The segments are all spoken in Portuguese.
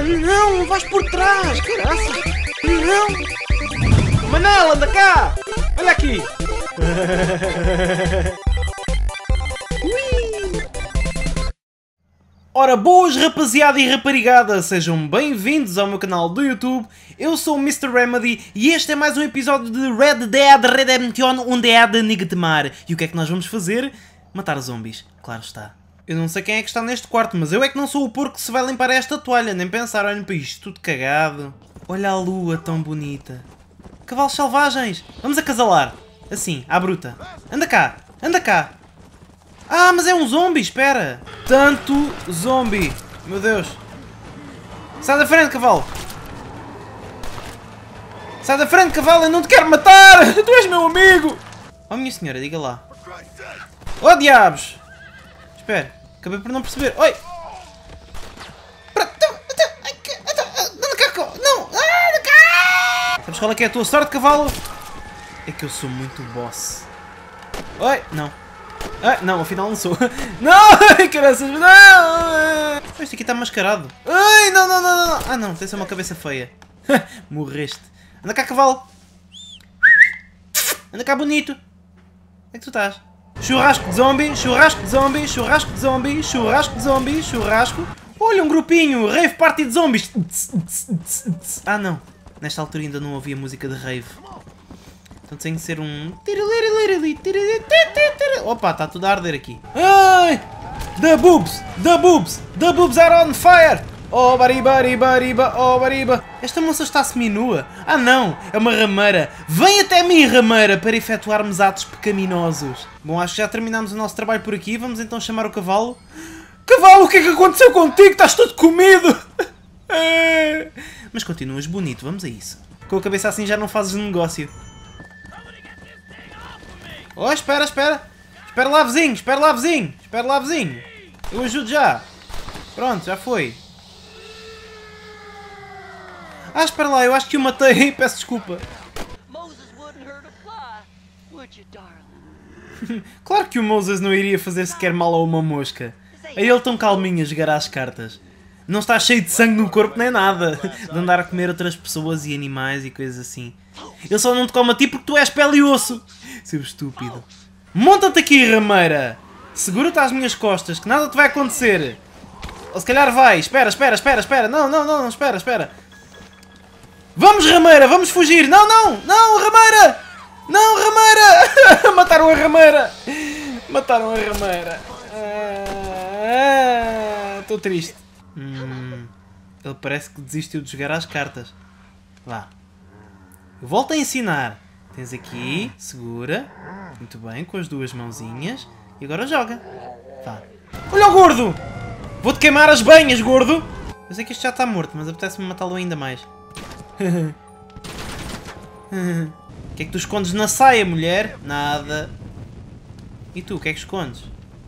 Não, vais por trás, caraças. Não. Manela, anda cá. Olha aqui. Ora, boas rapaziada e raparigada, sejam bem-vindos ao meu canal do YouTube. Eu sou o Mr. Remedy e este é mais um episódio de Red Dead Redemption Undead Nightmare. E o que é que nós vamos fazer? Matar zombies, claro está. Eu não sei quem é que está neste quarto, mas eu é que não sou o porco que se vai limpar esta toalha, nem pensar, olhem para isto, tudo cagado. Olha a lua tão bonita. Cavalos selvagens, vamos acasalar. Assim, à bruta. Anda cá, anda cá. Ah, mas é um zombie, espera. Tanto zombie. Meu Deus. Sai da frente, cavalo. Sai da frente, cavalo, eu não te quero matar. Tu és meu amigo. Oh, minha senhora, diga lá. Oh, diabos. Espera, acabei por não perceber. Oi. Não. Sabes qual é que é a tua sorte, cavalo? É que eu sou muito boss. Oi, não. Ah, não, afinal não sou. Não, caraças, não! Este aqui está mascarado. Ai, não. Ah, não, tem só uma cabeça feia. Morreste. Anda cá, cavalo. Anda cá, bonito. Onde é que tu estás? Churrasco de zombie, churrasco de zombie, churrasco de zombie, churrasco de zombie, churrasco. Olha, um grupinho, rave party de zombies. Ah, não. Nesta altura ainda não havia música de rave. Então tem que ser um... Opa, está tudo a arder aqui. Ai! The boobs! The boobs! The boobs are on fire! Oh, bariba, oh, bariba. Esta moça está seminua. Ah, não! É uma rameira. Vem até mim, rameira, para efetuarmos atos pecaminosos. Bom, acho que já terminamos o nosso trabalho por aqui. Vamos então chamar o cavalo. Cavalo, o que é que aconteceu contigo? Estás todo comido! Mas continuas bonito, vamos a isso. Com a cabeça assim já não fazes negócio. Oh, espera. Espera lá, vizinho. Eu ajudo já. Pronto, já foi. Ah, espera lá, eu acho que o matei. Peço desculpa. Claro que o Moses não iria fazer sequer mal a uma mosca. A ele tão calminho a jogar às cartas. Não está cheio de sangue no corpo nem nada. De andar a comer outras pessoas e animais e coisas assim. Ele só não te come a ti porque tu és pele e osso. Seu estúpido. Monta-te aqui, rameira. Segura-te às minhas costas, que nada te vai acontecer. Ou se calhar vai. Espera. Não, espera. Vamos, rameira, vamos fugir. Não, rameira. Não, rameira. Mataram a rameira. Estou triste. Ele parece que desistiu de jogar às cartas. Vá. Eu volto a ensinar. Tens aqui, segura. Muito bem, com as duas mãozinhas. E agora joga. Vá. Olha o gordo! Vou-te queimar as banhas, gordo! Eu sei que isto já está morto, mas apetece-me matá-lo ainda mais. O que é que tu escondes na saia, mulher? Nada. E tu, o que é que escondes?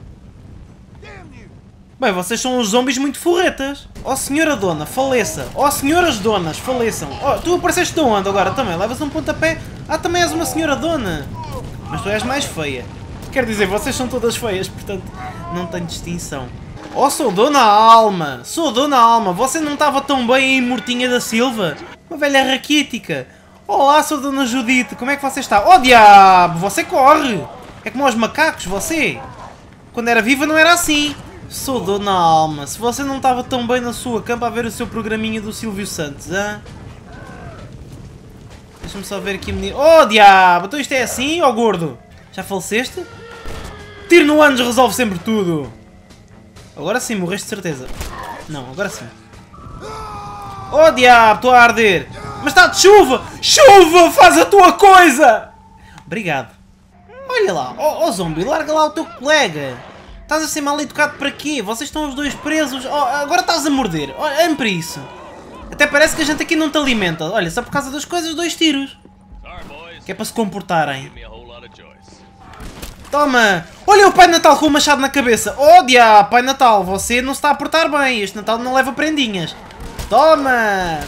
Bem, vocês são uns zombies muito forretas. Oh, senhora dona, faleça. Oh, senhoras donas, faleçam. Oh, tu apareceste de onde agora também? Levas um pontapé? Ah, também és uma senhora dona. Mas tu és mais feia. Quer dizer, vocês são todas feias, portanto, não tem distinção. Oh, sou Dona Alma. Você não estava tão bem aí, Mortinha da Silva? Uma velha raquítica. Olá, sou Dona Judite. Como é que você está? Oh, diabo, você corre. É como aos macacos, você. Quando era viva não era assim. Sou Dona Alma. Se você não estava tão bem na sua cama a ver o seu programinha do Silvio Santos, hã? Deixa-me só ver aqui, menino. Oh, diabo! Então isto é assim, ó gordo? Já faleceste? Tiro no ânus resolve sempre tudo. Agora sim, morreste de certeza. Não, agora sim. Oh, diabo! Estou a arder. Mas está de chuva! Chuva! Faz a tua coisa! Obrigado. Olha lá. Oh, zombie, larga lá o teu colega. Estás a ser mal educado para quê? Vocês estão os dois presos. Oh, agora estás a morder. Olha para isso. Até parece que a gente aqui não te alimenta. Olha, só por causa das coisas, 2 tiros. Que é para se comportarem. Toma. Olha o Pai Natal com o machado na cabeça. Oh, diabo, Pai Natal, você não se está a portar bem. Este Natal não leva prendinhas. Toma.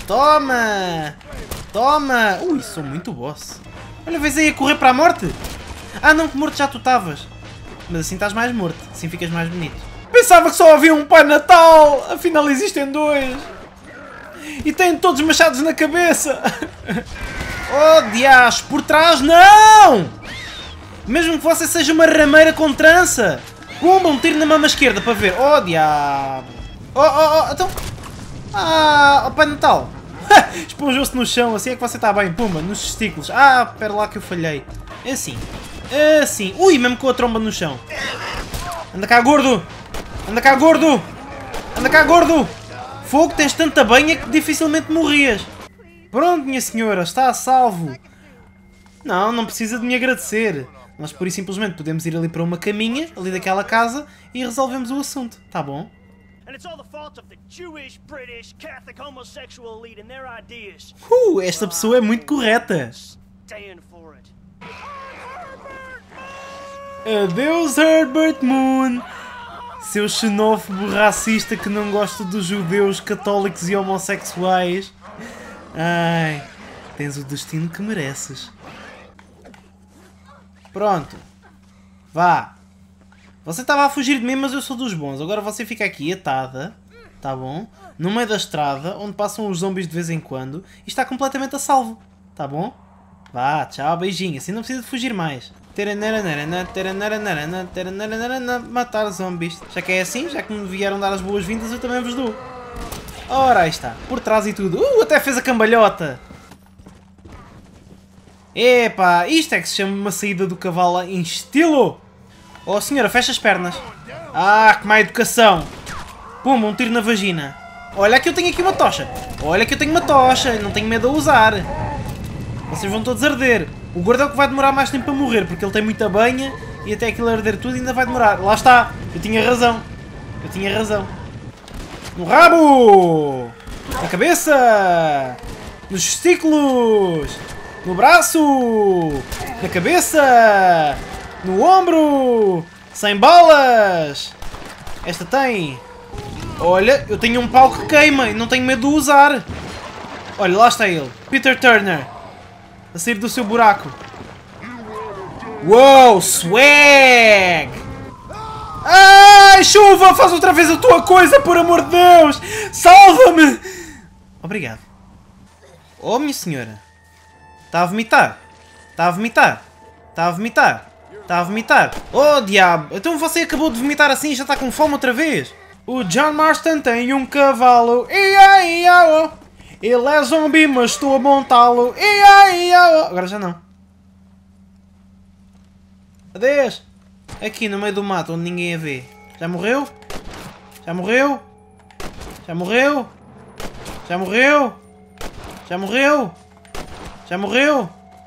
Ui, sou muito boss. Olha, vês aí a correr para a morte. Ah, não, que morto já tu estavas. Mas assim estás mais morto, assim ficas mais bonito. Pensava que só havia um Pai Natal, afinal existem 2. E têm todos machados na cabeça! Oh, dias, por trás não! Mesmo que você seja uma rameira com trança! Pumba, um tiro na mama esquerda para ver. Oh, diabo! Oh, então... Ah, oh, Pai Natal! Esponjou-se no chão, assim é que você está bem. Pumba, nos testículos. Ah, espera lá que eu falhei. É assim. É assim. Ui, mesmo com a tromba no chão. Anda cá, gordo! Anda cá, gordo! Anda cá, gordo! Fogo, tens tanta banha que dificilmente morrias. Pronto, minha senhora, está a salvo. Não precisa de me agradecer. Nós pura e simplesmente podemos ir ali para uma caminha, ali daquela casa, e resolvemos o assunto, tá bom? Esta pessoa é muito correta. Adeus, Herbert Moon. Seu xenófobo racista que não gosta dos judeus, católicos e homossexuais. Ai, tens o destino que mereces. Pronto. Vá. Você estava a fugir de mim, mas eu sou dos bons. Agora você fica aqui atada, tá bom? No meio da estrada, onde passam os zombies de vez em quando, e está completamente a salvo, tá bom? Vá, tchau, beijinho. Assim não precisa de fugir mais. Matar zombies. Já que é assim, já que me vieram dar as boas-vindas, eu também vos dou. Ora, aí está. Por trás e tudo. Até fez a cambalhota. Epá, isto é que se chama uma saída do cavalo em estilo. Oh senhora, fecha as pernas. Ah, que má educação. Puma, um tiro na vagina. Olha que eu tenho aqui uma tocha. Olha que eu tenho uma tocha. Não tenho medo a usar. Vocês vão todos arder. O gordo é o que vai demorar mais tempo a morrer, porque ele tem muita banha e até aquilo arder tudo ainda vai demorar. Lá está. Eu tinha razão. Eu tinha razão. No rabo! Na cabeça! Nos testículos! No braço! Na cabeça! No ombro! Sem balas! Esta tem! Olha, eu tenho um pau que queima e não tenho medo de usar! Olha, lá está ele! Peter Turner! A sair do seu buraco! Uou! Swag! Ai, chuva! Faz outra vez a tua coisa, por amor de Deus! Salva-me! Obrigado. Oh, minha senhora. Está a vomitar? Está a vomitar? Está a vomitar? Está a vomitar? Oh, diabo! Então você acabou de vomitar assim e já está com fome outra vez? O John Marston tem um cavalo. Ia, ia, oh. Ele é zombie, mas estou a montá-lo. Ia, ia, oh. Agora já não. Adeus! Aqui no meio do mato onde ninguém a vê. Já morreu? Já morreu? Já morreu? Já morreu? Já morreu? Já morreu?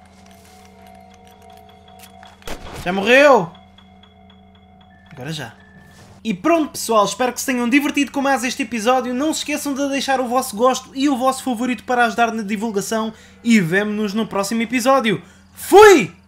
Já morreu? Agora já. E pronto pessoal, espero que se tenham divertido com mais este episódio. Não se esqueçam de deixar o vosso gosto e o vosso favorito para ajudar na divulgação. E vemo-nos no próximo episódio. Fui!